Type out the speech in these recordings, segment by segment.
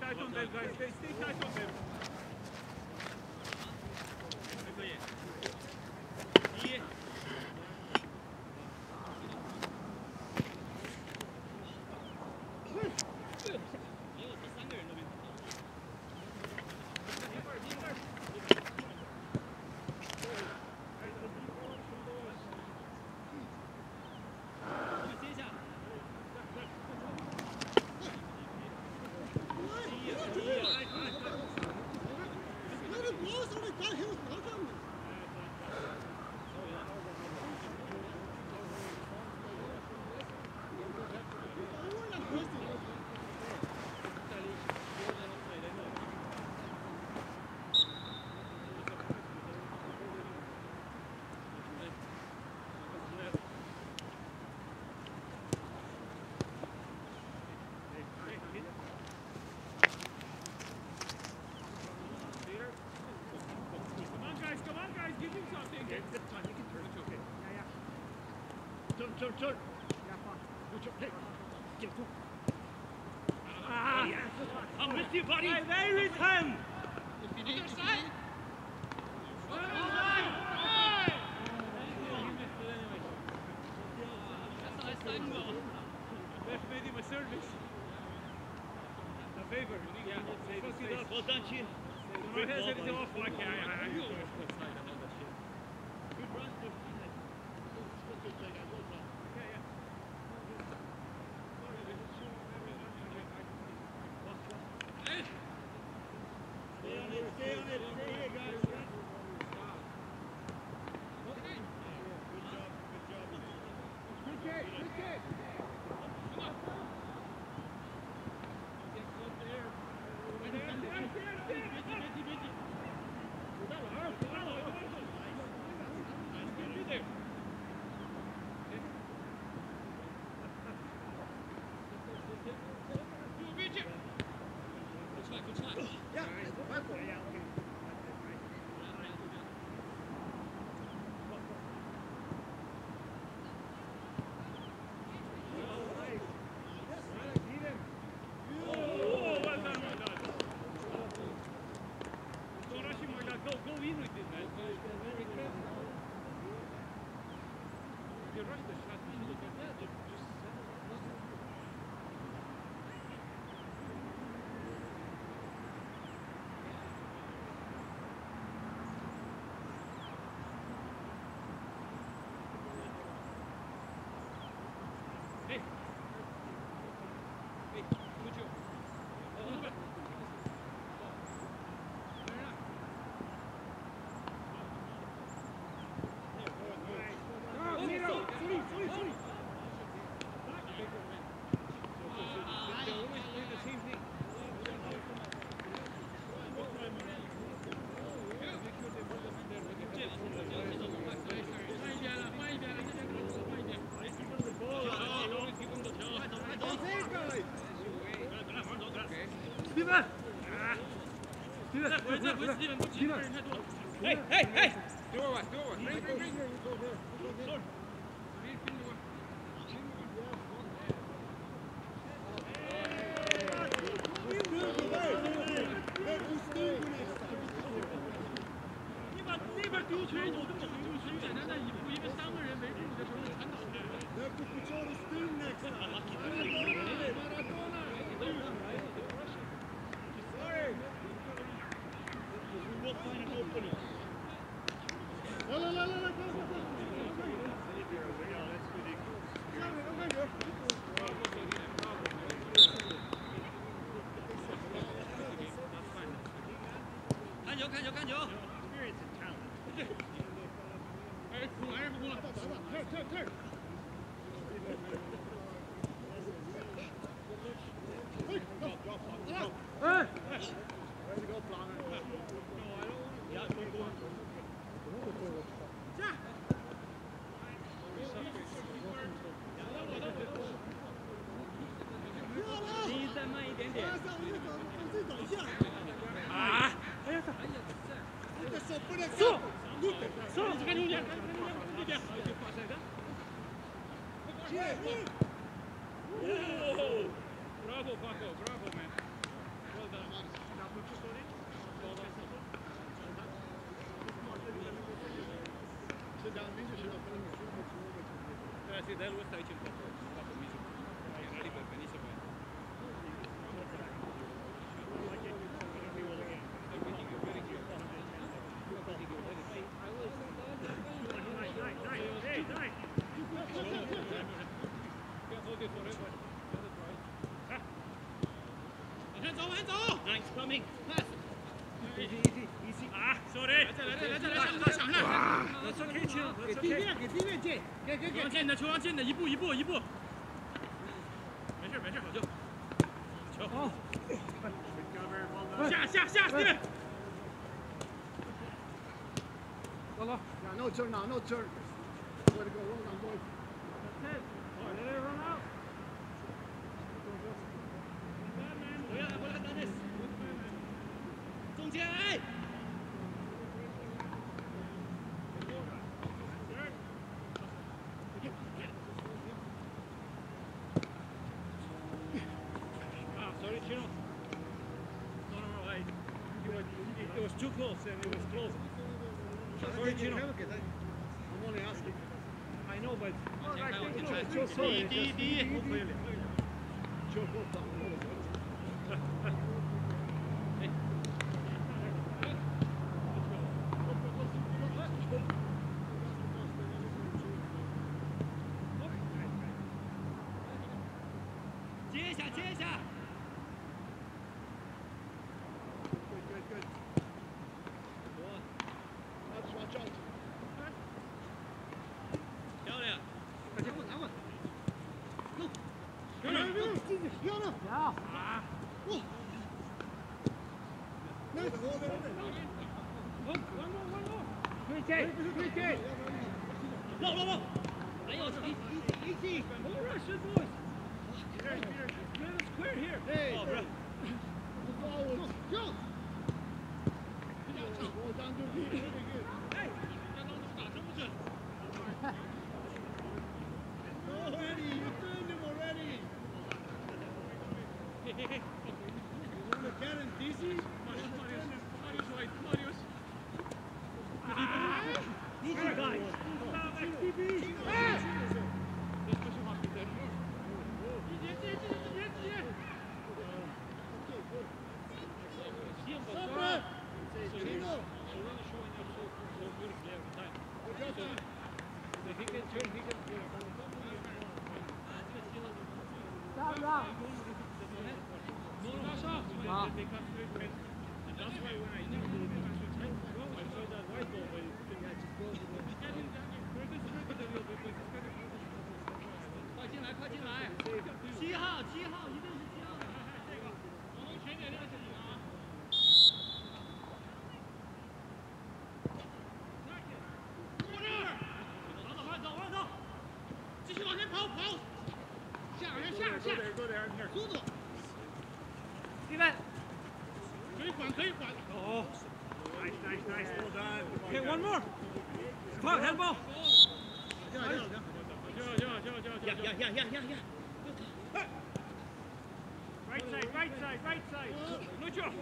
tight on them, guys. Stay tight on them. Turn. I'm with you, buddy. There is him. Other side. Left made him a service. A favor. Yeah. Well done, Chief. My head is off. Good run. Hey! Do it. Bring. Bravo, Paco. Bravo, man. Well Sì, da lui stai cercando. Era lì per benissimo. Nice coming. Easy. Ah, sorry. That's okay, chill. That's okay. 给地面进，给。 球进的，球进的，一步。没事，好球。球。下 ，Steven。 走了。Yeah, no turn now, no turn. Way to go, well done, boys. That's it. Let it run out. 回来，打this。中间。Sorry, Chino. No. It was too close and it was close. Sorry, Chino. I'm only asking. I know, but.接一下。 Good. Watch out. 漂亮。 拿稳。 漂亮。 呀。哇。Nice. One more. Quick hit. Low. 哎呦，easy. Don't rush it, boys. Peter, get us clear here. Hey. Oh, bro. Go. Well done, good. Hey, 打真不准。 Already, you turned him already. Hey. You want to get him dizzy? Marius right. Easy, guys. Oh, nice. Well done. Okay, one more. Come on, handball. Yeah. Right side. No job.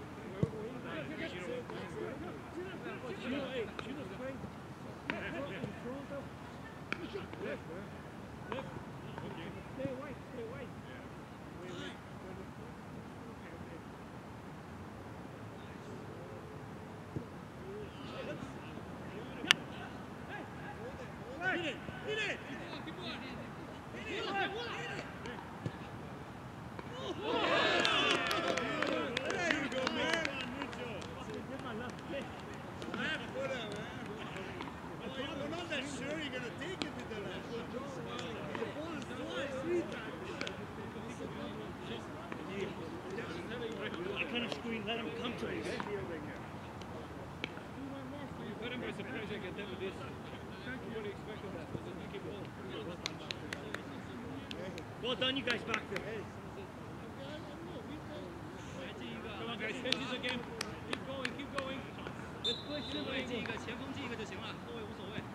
Left. Stay away. Hit it! I kind of screen, let him come to us. You got him by surprise, I get them with this. Nobody expected that. Well done, you guys back there. Come on, guys, hedges again. Keep going. Let's push it away. 进一个，前锋进一个就行了，后卫无所谓。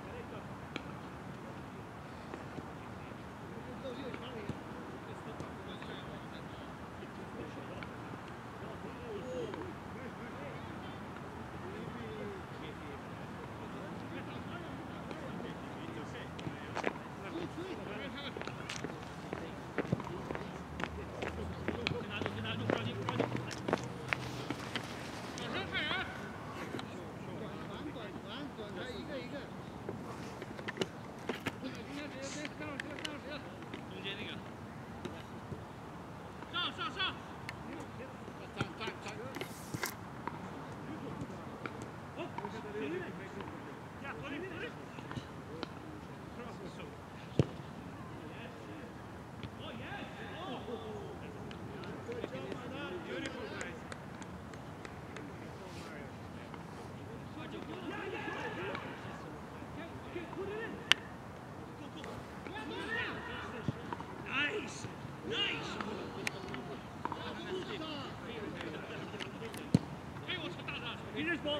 Peter's ball.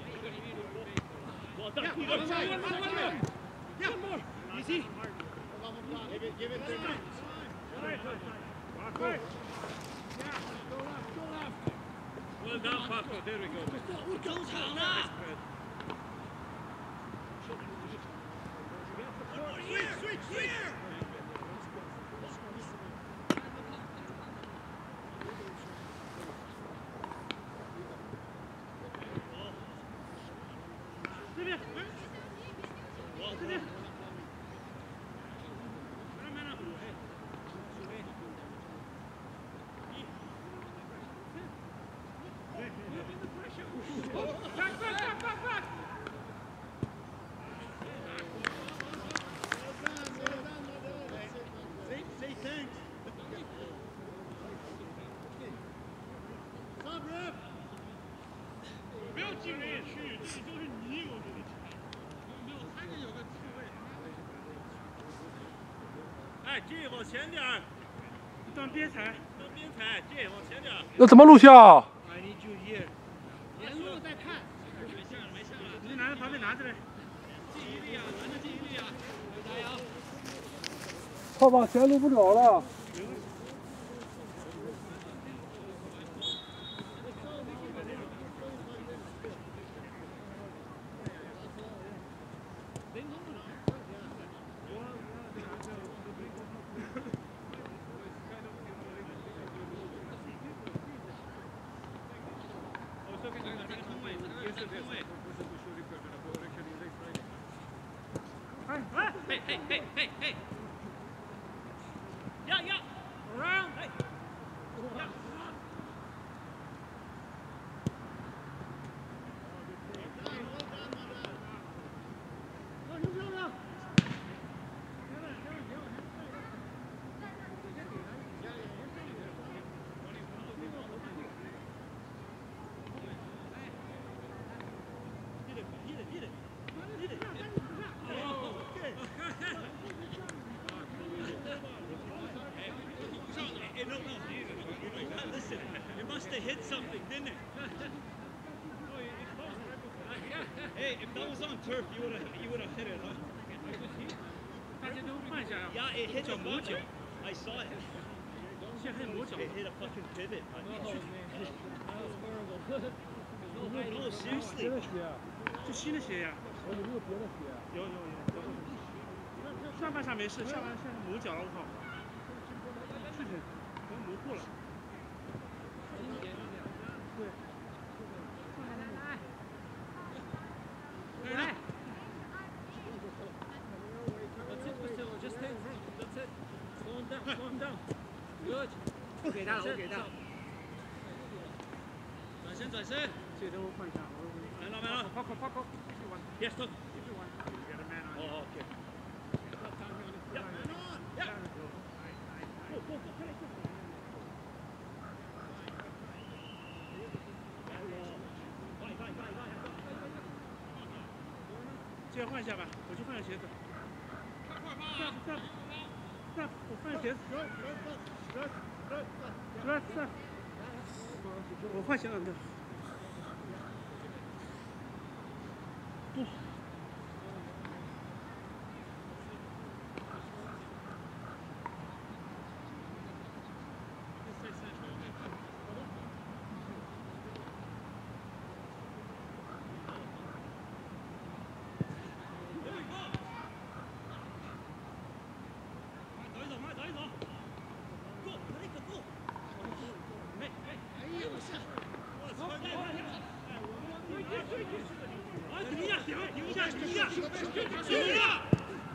Well done. Yeah, outside. Yeah. One more. Easy. Give it 3 minutes. Well done, Paco. There we go. Switch. Say thanks. Stop, ref. 不要进人也去，这里都是泥，我觉得。没有，还得有个刺猬。哎，这往前点儿，当边踩，这往前点儿。 那怎么录像？ 哎，你注意， 沿路再看。 没下了，你拿着旁边拿着来。记忆力啊，咱的记忆力啊，加油！ 他往前录不了了。 Hey! Yeah! Around! Hey! Yeah! Listen, it must have hit something, didn't it? Hey, if that was on turf, you would have hit it, huh? Yeah, it hit a mojo. I saw it. It hit a fucking pivot. Oh, man. That was horrible. No, seriously. 就新的鞋呀。 有没有别的鞋？ 有。上半场没事，下半身磨脚了，我靠！是的，可能磨破了。对。来。 That's it, Priscilla. Just take room. That's it. Slow him down. Good. 不给他了，我给他。 转身。 这都换下。 来了。 跑。 Yes, look. Oh, okay. Yeah. Go. 先换一下吧，我去换个鞋子。算，我换鞋子。算，我换鞋子。不。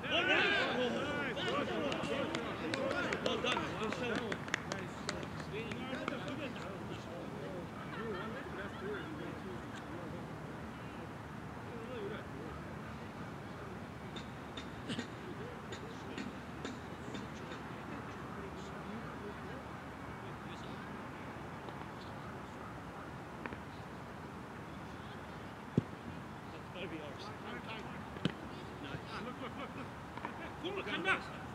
Well done. be ours. Look, look, look, look. Come on, come back.